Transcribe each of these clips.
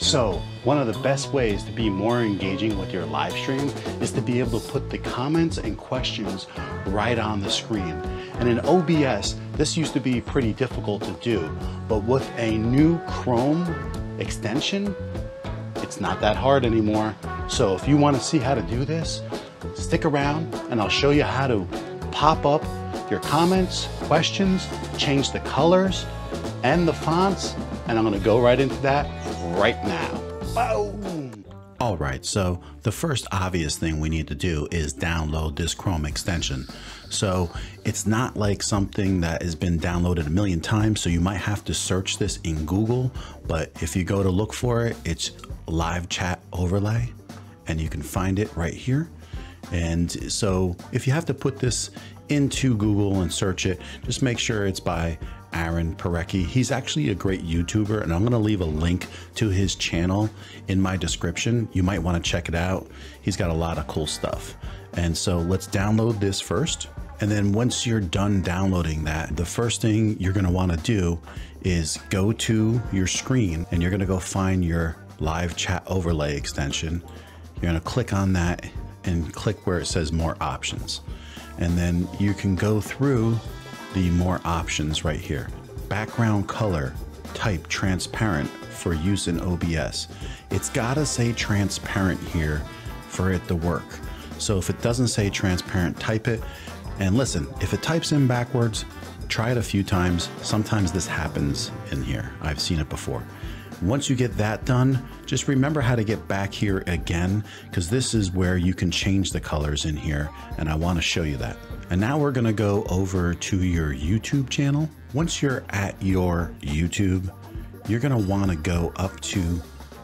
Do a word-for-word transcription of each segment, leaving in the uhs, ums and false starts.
So one of the best ways to be more engaging with your live stream is to be able to put the comments and questions right on the screen. And in O B S, this used to be pretty difficult to do, but with a new Chrome extension, it's not that hard anymore. So if you want to see how to do this, stick around and I'll show you how to pop up your comments, questions, change the colors and the fonts, and I'm going to go right into that right now. Boom! All right, so the first obvious thing we need to do is download this Chrome extension. So it's not like something that has been downloaded a million times, so you might have to search this in Google, but if you go to look for it, it's live chat overlay and you can find it right here. And so if you have to put this into Google and search it, just make sure it's by Aaron Parecki. He's actually a great YouTuber, and I'm going to leave a link to his channel in my description. You might want to check it out. He's got a lot of cool stuff. And so let's download this first. And then once you're done downloading that, the first thing you're going to want to do is go to your screen and you're going to go find your live chat overlay extension. You're going to click on that and click where it says more options. And then you can go through the more options right here. Background color, type transparent for use in O B S. It's gotta say transparent here for it to work. So if it doesn't say transparent, type it. And listen, if it types in backwards, try it a few times. Sometimes this happens in here. I've seen it before. Once you get that done, just remember how to get back here again, because this is where you can change the colors in here, and I want to show you that. And now we're going to go over to your YouTube channel. Once you're at your YouTube, you're going to want to go up to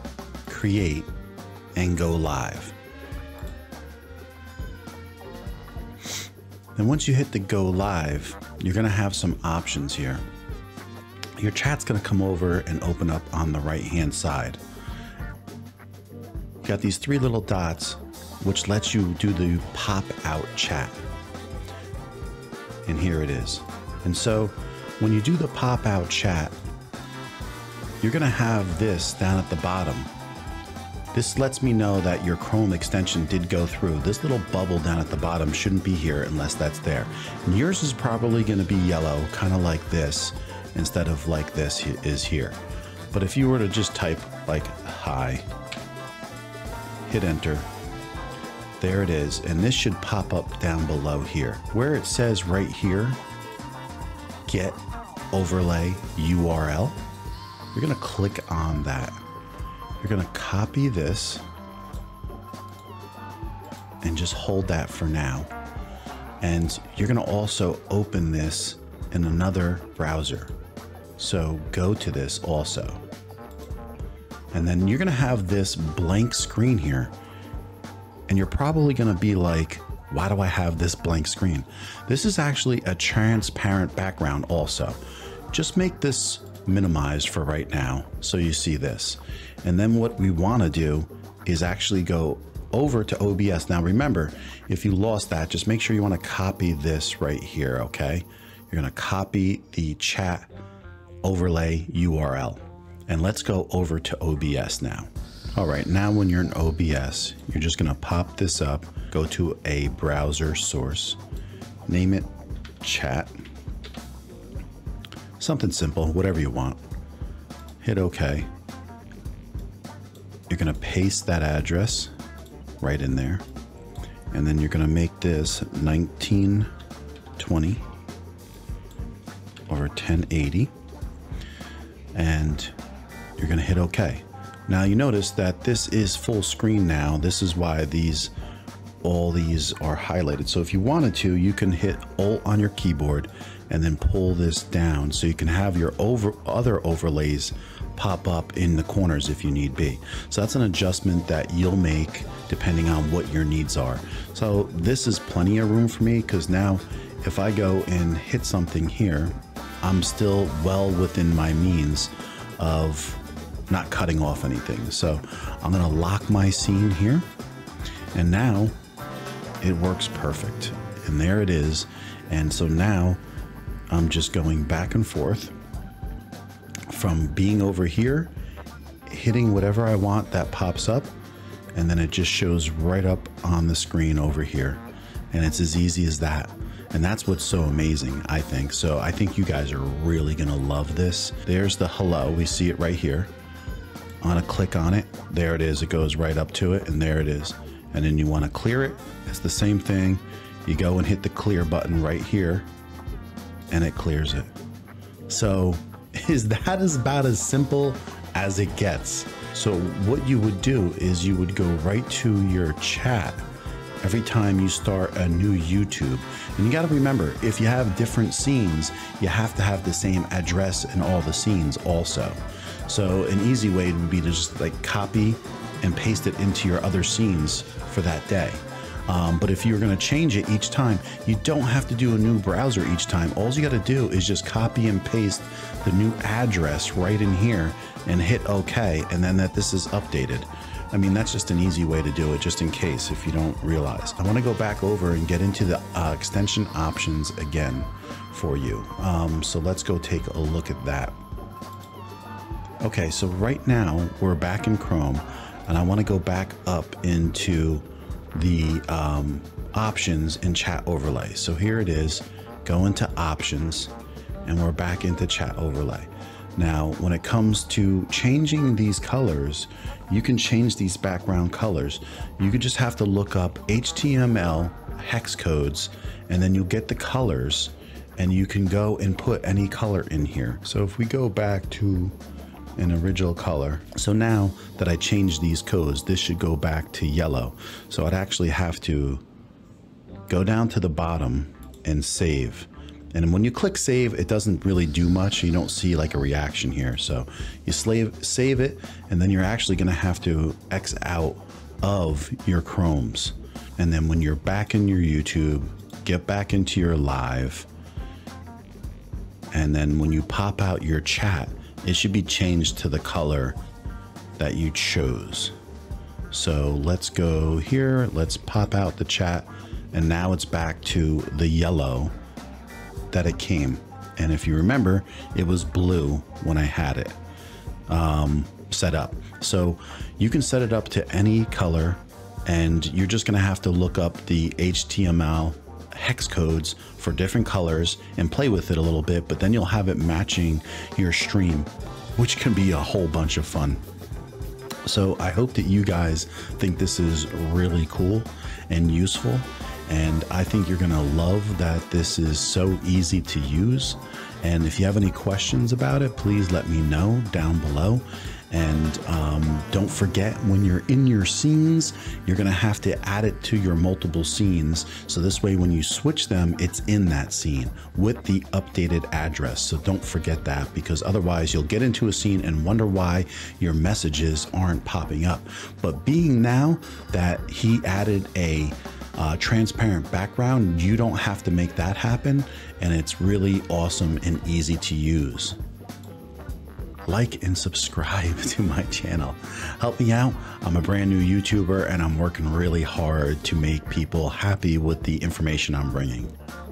create and go live. Then once you hit the go live, you're going to have some options here. Your chat's going to come over and open up on the right hand side. You got these three little dots, which lets you do the pop out chat. And here it is. And so when you do the pop out chat, you're going to have this down at the bottom. This lets me know that your Chrome extension did go through. This little bubble down at the bottom shouldn't be here unless that's there. And yours is probably going to be yellow, kind of like this, instead of like this is here. But if you were to just type like hi, hit enter, there it is. And this should pop up down below here. Where it says right here, get overlay U R L, you're gonna click on that. You're gonna copy this and just hold that for now. And you're gonna also open this in another browser. So go to this also. And then you're gonna have this blank screen here. And you're probably gonna be like, why do I have this blank screen? This is actually a transparent background also. Just make this minimized for right now so you see this. And then what we wanna do is actually go over to O B S. Now remember, if you lost that, just make sure you wanna copy this right here, okay? You're gonna copy the chat overlay U R L. And let's go over to O B S now. All right, now when you're in O B S, you're just gonna pop this up, go to a browser source, name it chat, something simple, whatever you want. Hit OK. You're gonna paste that address right in there. And then you're gonna make this nineteen twenty over ten eighty. And you're gonna hit OK. Now you notice that this is full screen now. This is why these, all these are highlighted. So if you wanted to, you can hit Alt on your keyboard and then pull this down so you can have your over other overlays pop up in the corners if you need be. So that's an adjustment that you'll make depending on what your needs are. So this is plenty of room for me, because now if I go and hit something here, I'm still well within my means of not cutting off anything. So I'm gonna lock my scene here, and now it works perfect. And there it is. And so now I'm just going back and forth from being over here, hitting whatever I want that pops up, and then it just shows right up on the screen over here. And it's as easy as that. And that's what's so amazing, I think. So I think you guys are really gonna love this. There's the hello, we see it right here. On a click on it, there it is, it goes right up to it, and there it is. And then you wanna clear it, it's the same thing. You go and hit the clear button right here, and it clears it. So is that is about as simple as it gets. So what you would do is you would go right to your chat every time you start a new YouTube. And you gotta remember, if you have different scenes, you have to have the same address in all the scenes also. So an easy way would be to just like copy and paste it into your other scenes for that day. Um, but if you're gonna change it each time, you don't have to do a new browser each time. All you gotta do is just copy and paste the new address right in here and hit OK, and then that this is updated. I mean, that's just an easy way to do it, just in case if you don't realize. I wanna go back over and get into the uh, extension options again for you. Um, so let's go take a look at that. Okay, so right now we're back in Chrome, and I wanna go back up into the um, options in chat overlay. So here it is, go into options, and we're back into chat overlay. Now, when it comes to changing these colors, you can change these background colors. You could just have to look up H T M L hex codes, and then you'll get the colors, and you can go and put any color in here. So if we go back to an original color, so now that I changed these codes, this should go back to yellow. So I'd actually have to go down to the bottom and save. And when you click save, it doesn't really do much. You don't see like a reaction here. So you slave, save it, and then you're actually gonna have to X out of your Chromes. And then when you're back in your YouTube, get back into your live. And then when you pop out your chat, it should be changed to the color that you chose. So let's go here, let's pop out the chat, and now it's back to the yellow that it came. And if you remember, it was blue when I had it um, set up. So you can set it up to any color, and you're just gonna have to look up the H T M L hex codes for different colors and play with it a little bit, but then you'll have it matching your stream, which can be a whole bunch of fun. So I hope that you guys think this is really cool and useful. And I think you're gonna love that this is so easy to use. And if you have any questions about it, please let me know down below. And um, don't forget, when you're in your scenes, you're gonna have to add it to your multiple scenes. So this way, when you switch them, it's in that scene with the updated address. So don't forget that, because otherwise you'll get into a scene and wonder why your messages aren't popping up. But being now that he added a Uh, transparent background, you don't have to make that happen, and it's really awesome and easy to use. Like and subscribe to my channel. Help me out. I'm a brand new YouTuber, and I'm working really hard to make people happy with the information I'm bringing.